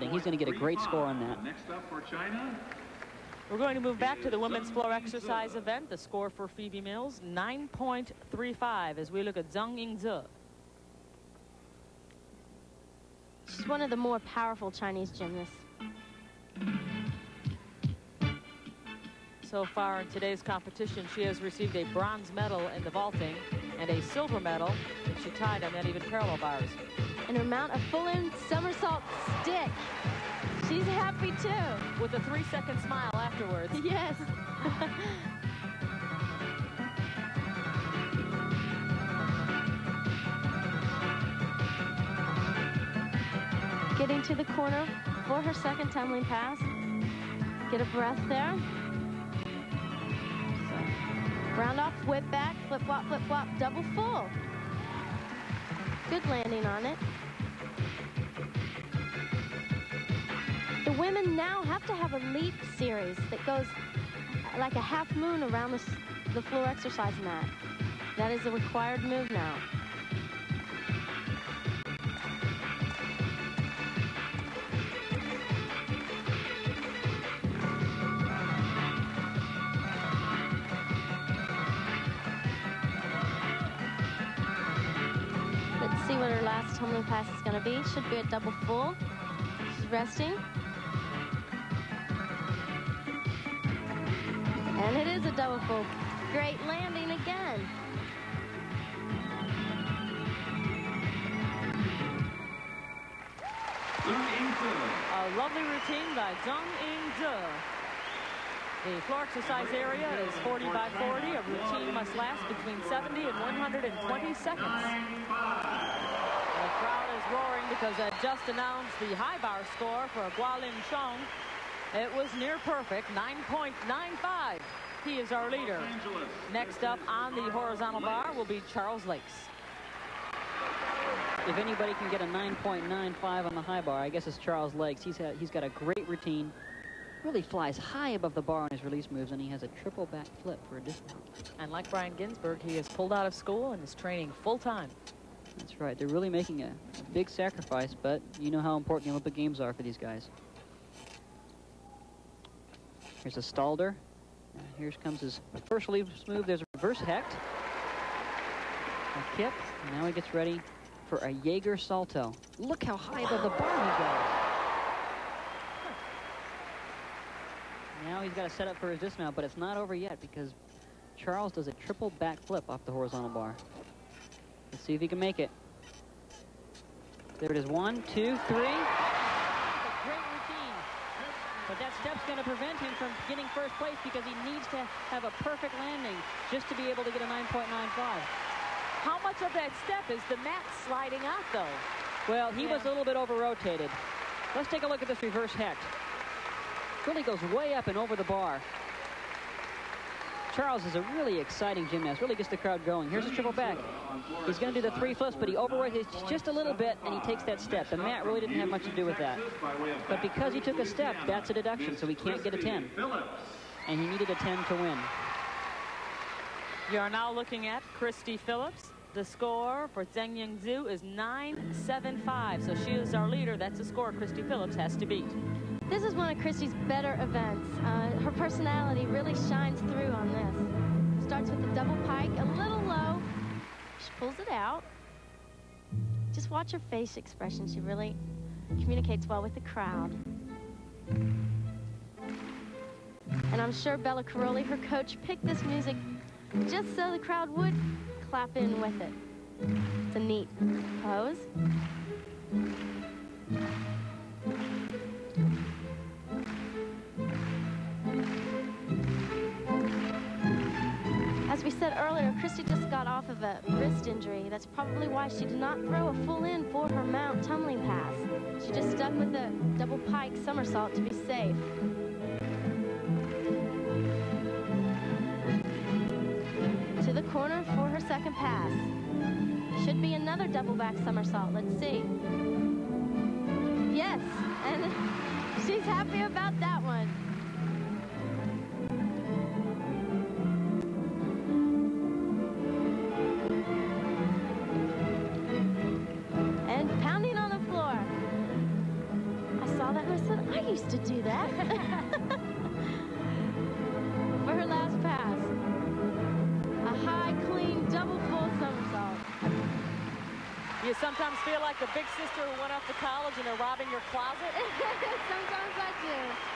landing. He's going to get a great score on that. Next up for China. We're going to move back to the women's floor exercise event. The score for Phoebe Mills, 9.35, as we look at Zhang Yingzi. She's one of the more powerful Chinese gymnasts. So far in today's competition, she has received a bronze medal in the vaulting and a silver medal that she tied on uneven parallel bars. And her mount a full-in somersault stick. She's happy too. With a 3-second smile afterwards. Yes. Getting to the corner for her second tumbling pass. Get a breath there. Round off, whip back, flip flop, double full. Good landing on it. The women now have to have a leap series that goes like a half moon around the floor exercise mat. That is a required move now. Let's see what her last tumbling pass is going to be. Should be a double full. She's resting. And it is a double full. Great landing again. A lovely routine by Zhang Yingzi. The floor exercise area is 40 by 40. A routine must last between 70 and 120 seconds. The crowd is roaring because I just announced the high bar score for Gualin Chong. It was near perfect, 9.95. He is our leader. Next up on the horizontal bar will be Charles Lakes. If anybody can get a 9.95 on the high bar, I guess it's Charles Lakes. He's got a great routine. Really flies high above the bar on his release moves, and he has a triple back flip for a dismount. And like Brian Ginsberg, he is pulled out of school and is training full-time. That's right. They're really making a big sacrifice, but you know how important the Olympic Games are for these guys. Here's a Stalder. Here comes his first release move. There's a reverse hecht. A kip. And now he gets ready for a Jaeger salto. Look how high above the bar he goes. Now he's got to set up for his dismount, but it's not over yet because Charles does a triple back flip off the horizontal bar. Let's see if he can make it. There it is. 1, 2, 3. But that step's going to prevent him from getting first place because he needs to have a perfect landing just to be able to get a 9.95. How much of that step is the mat sliding out, though? Well, he was a little bit over-rotated. Let's take a look at this reverse hecht. Really goes way up and over the bar. Charles is a really exciting gymnast, really gets the crowd going. Here's a triple back. He's going to do the 3 flips, but he overrotates just a little bit, and he takes that step. The mat really didn't have much to do with that. But because he took a step, that's a deduction, so he can't get a 10. And he needed a 10 to win. You are now looking at Christy Phillips. The score for Zhang Yingzi is 9.75, so she is our leader. That's a score Christy Phillips has to beat. This is one of Christy's better events. Her personality really shines through on this. Starts with the double pike, a little low. She pulls it out. Just watch her face expression. She really communicates well with the crowd. And I'm sure Bella Caroli, her coach, picked this music just so the crowd would clap in with it. It's a neat pose. As we said earlier, Christy just got off of a wrist injury. That's probably why she did not throw a full in for her mount tumbling pass. She just stuck with the double pike somersault to be safe. To the corner for her second pass. Should be another double back somersault. Let's see. Yes, and she's happy about that one. I used to do that. For her last pass. A high, clean, double full somersault. You sometimes feel like the big sister who went off to college and they're robbing your closet? Sometimes I do.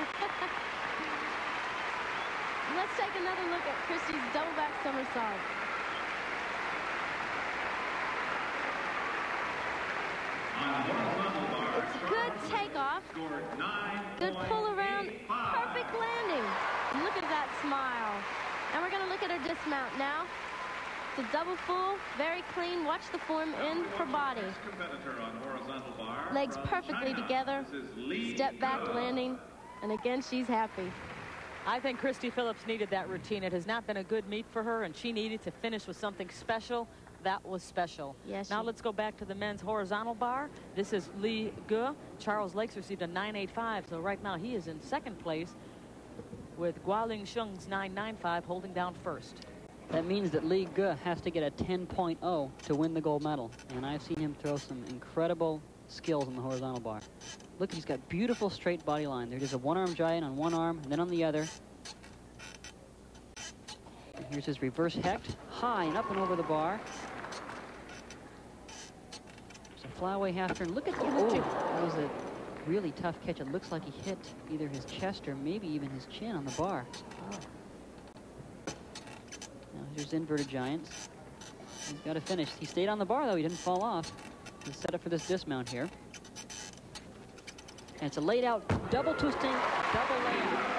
Let's take another look at Christy's double back somersault. It's a good takeoff. Good pull around. Perfect landing. Look at that smile. And we're going to look at her dismount now. It's a double full, very clean. Watch the form in her body. Legs perfectly together. Step back landing. And again, she's happy. I think Christy Phillips needed that routine. It has not been a good meet for her, and she needed to finish with something special. That was special. Yes. Now let's go back to the men's horizontal bar. This is Lee Ge. Charles Lakes received a 9.85, so right now he is in second place with Gualing Sheng's 9.95 holding down first. That means that Lee Ge has to get a 10.0 to win the gold medal, and I've seen him throw some incredible skills on the horizontal bar. Look, he's got beautiful straight body line. There's a one-arm giant on one arm and then on the other. And here's his reverse hecht, high and up and over the bar. There's a flyaway half turn. Look at that. Oh, that was a really tough catch. It looks like he hit either his chest or maybe even his chin on the bar. Oh. Now here's inverted giants. He's got to finish. He stayed on the bar though. He didn't fall off. He's set up for this dismount here. And it's a laid out double twisting, double layout.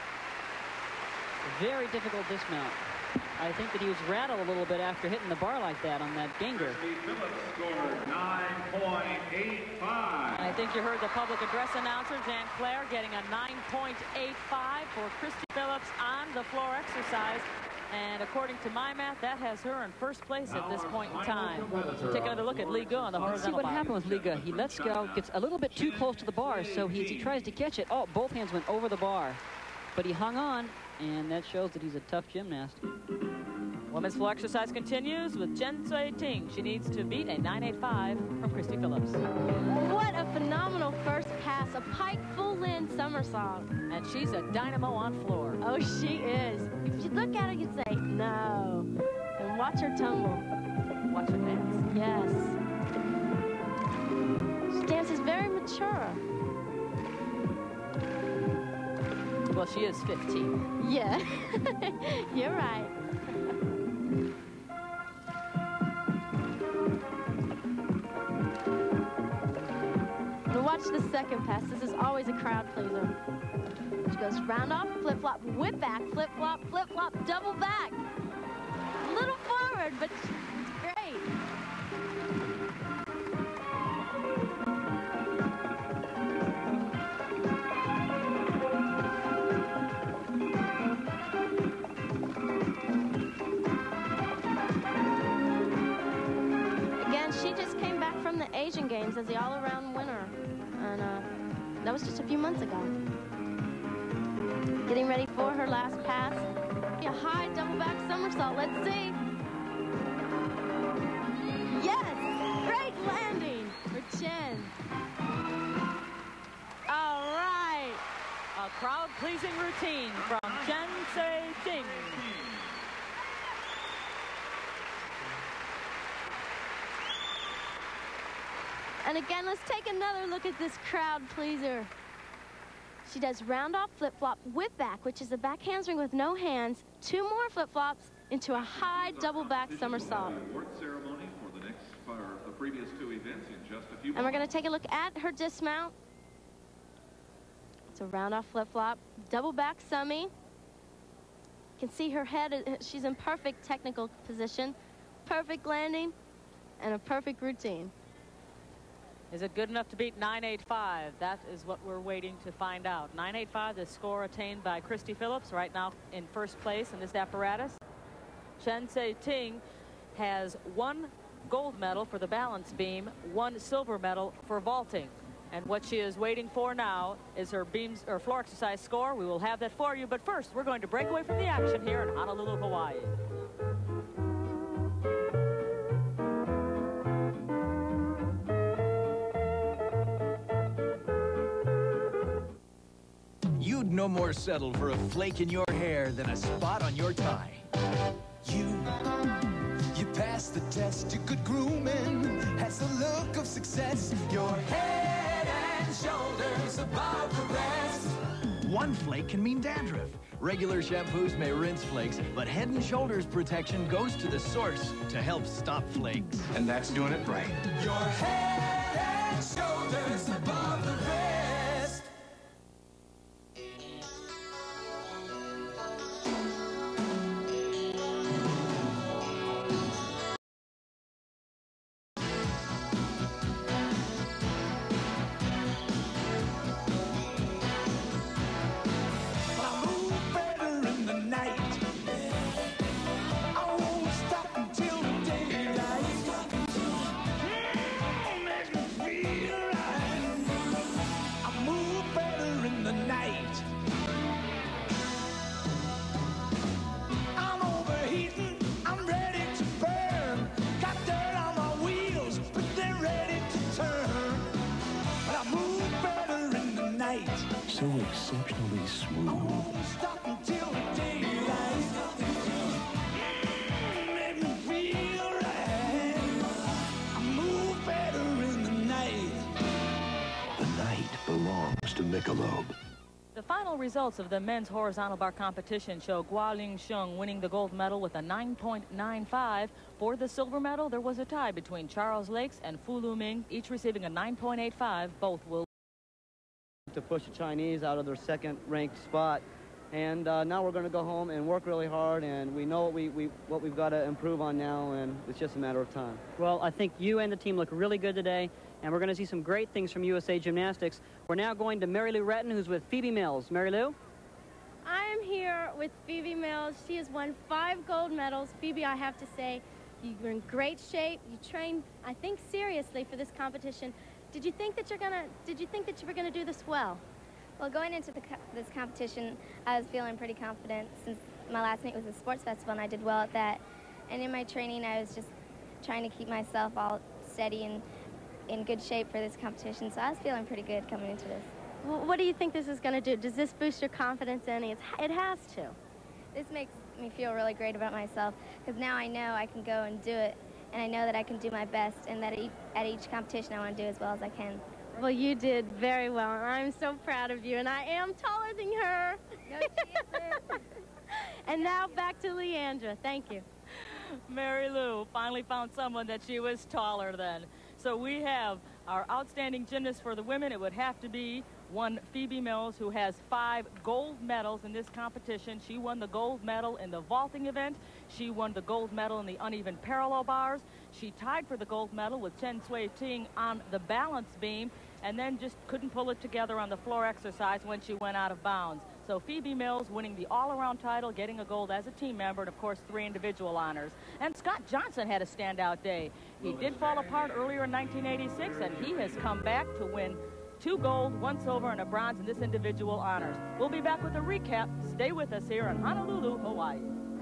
Very difficult dismount. I think that he was rattled a little bit after hitting the bar like that on that Ginger. Phillips scored 9.85. I think you heard the public address announcer, Jan Claire, getting a 9.85 for Christy Phillips on the floor exercise. And according to my math, that has her in first place at this point in time. Take another look at Lee Ge on the horizontal. Let's see what happened with Lee Ge. He lets go, gets a little bit too close to the bar, so he tries to catch it. Oh, both hands went over the bar. But he hung on, and that shows that he's a tough gymnast. Women's floor exercise continues with Chen Tsui Ting. She needs to beat a 9.85 from Christy Phillips. What a phenomenal first pass. A pike full in somersault. And she's a dynamo on floor. Oh, she is. If you look at her, you'd say, no. And watch her tumble. Watch her dance. Yes. She dances very mature. Well, she is 15. Yeah. You're right. Now watch the second pass. This is always a crowd pleaser. She goes round off, flip-flop, whip back, flip-flop, double back. Little forward, but it's great. Again, she just came back from the Asian Games as the all-around winner. And that was just a few months ago. Getting ready for her last pass. A high double back somersault. Let's see. Yes! Great landing for Chen. All right. A crowd-pleasing routine from Chen Tsui Ting. And again, let's take another look at this crowd pleaser. She does round off flip-flop, whip back, which is a back handspring with no hands, 2 more flip-flops into a high double back somersault. Award ceremony for the previous 2 events in just a few And we're going to take a look at her dismount. It's a round off flip-flop, double back summy. You can see her head, she's in perfect technical position, perfect landing, and a perfect routine. Is it good enough to beat 9.85? That is what we're waiting to find out. 9.85, the score attained by Christy Phillips, right now in first place in this apparatus. Chen Tsui Ting has 1 gold medal for the balance beam, 1 silver medal for vaulting. And what she is waiting for now is her beams or floor exercise score. We will have that for you. But first, we're going to break away from the action here in Honolulu, Hawaii. You'd no more settle for a flake in your hair than a spot on your tie. You passed the test, you're good grooming, has the look of success. Your head and shoulders above the rest. One flake can mean dandruff. Regular shampoos may rinse flakes, but Head and Shoulders protection goes to the source to help stop flakes. And that's doing it right. Your head and shoulders above the rest. So exceptionally smooth. Stop until the daylight. Make me feel right. I move better in the night. The night belongs to Michelob. The final results of the men's horizontal bar competition show Guoling Sheng winning the gold medal with a 9.95. For the silver medal, there was a tie between Charles Lakes and Fu Luming, each receiving a 9.85. Both will to push the Chinese out of their second-ranked spot, and now we're going to go home and work really hard, and we know what we've got to improve on now, and it's just a matter of time. Well, I think you and the team look really good today, and we're going to see some great things from USA Gymnastics. We're now going to Mary Lou Retton, who's with Phoebe Mills. Mary Lou? I am here with Phoebe Mills. She has won 5 gold medals. Phoebe, I have to say, you were in great shape. You trained, I think, seriously for this competition. Did you think that you were gonna do this well? Well, going into this competition, I was feeling pretty confident since my last meet was a sports festival and I did well at that. And in my training, I was just trying to keep myself all steady and in good shape for this competition. So I was feeling pretty good coming into this. Well, what do you think this is gonna do? Does this boost your confidence any? It has to. This makes me feel really great about myself because now I know I can go and do it. And I know that I can do my best and that at each competition I want to do as well as I can. Well, you did very well, and I'm so proud of you, and I am taller than her. No, she isn't. And now back to Leandra. Thank you. Mary Lou finally found someone that she was taller than. So we have our outstanding gymnast for the women. It would have to be one Phoebe Mills, who has 5 gold medals in this competition. She won the gold medal in the vaulting event. She won the gold medal in the uneven parallel bars. She tied for the gold medal with Chen Sui Ting on the balance beam, and then just couldn't pull it together on the floor exercise when she went out of bounds. So Phoebe Mills winning the all-around title, getting a gold as a team member, and of course 3 individual honors. And Scott Johnson had a standout day. He did fall apart earlier in 1986, and he has come back to win 2 gold, 1 silver, and a bronze in this individual honors. We'll be back with a recap. Stay with us here in Honolulu, Hawaii.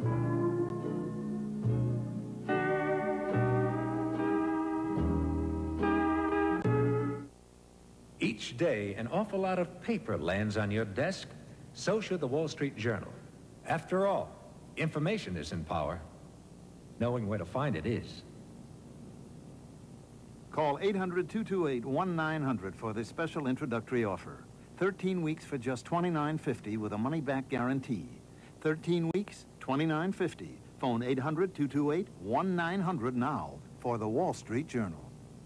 Each day, an awful lot of paper lands on your desk. So should the Wall Street Journal. After all, information isn't power. Knowing where to find it is. Call 800-228-1900 for this special introductory offer. 13 weeks for just $29.50 with a money-back guarantee. 13 weeks, $29.50. Phone 800-228-1900 now for the Wall Street Journal.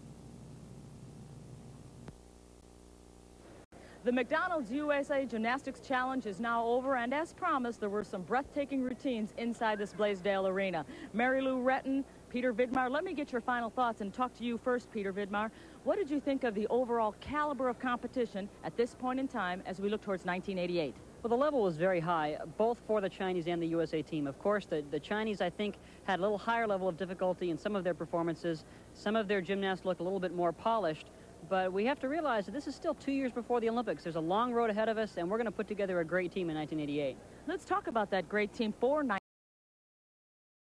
The McDonald's USA Gymnastics Challenge is now over, and as promised, there were some breathtaking routines inside this Blaisdell Arena. Mary Lou Retton, Peter Vidmar, let me get your final thoughts and talk to you first, Peter Vidmar. What did you think of the overall caliber of competition at this point in time as we look towards 1988? Well, the level was very high, both for the Chinese and the USA team. Of course, the Chinese, I think, had a little higher level of difficulty in some of their performances. Some of their gymnasts looked a little bit more polished. But we have to realize that this is still 2 years before the Olympics. There's a long road ahead of us, and we're going to put together a great team in 1988. Let's talk about that great team for